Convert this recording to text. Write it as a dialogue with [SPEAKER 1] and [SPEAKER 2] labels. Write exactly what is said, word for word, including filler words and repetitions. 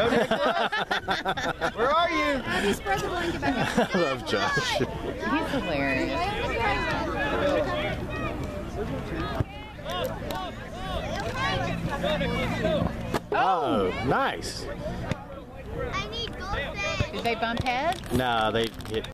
[SPEAKER 1] Where are you?
[SPEAKER 2] How do you spread the blanket back up?
[SPEAKER 3] I love Josh.
[SPEAKER 4] He's hilarious.
[SPEAKER 3] Oh, nice.
[SPEAKER 2] I need gold.
[SPEAKER 4] Did they bump heads?
[SPEAKER 3] No, they hit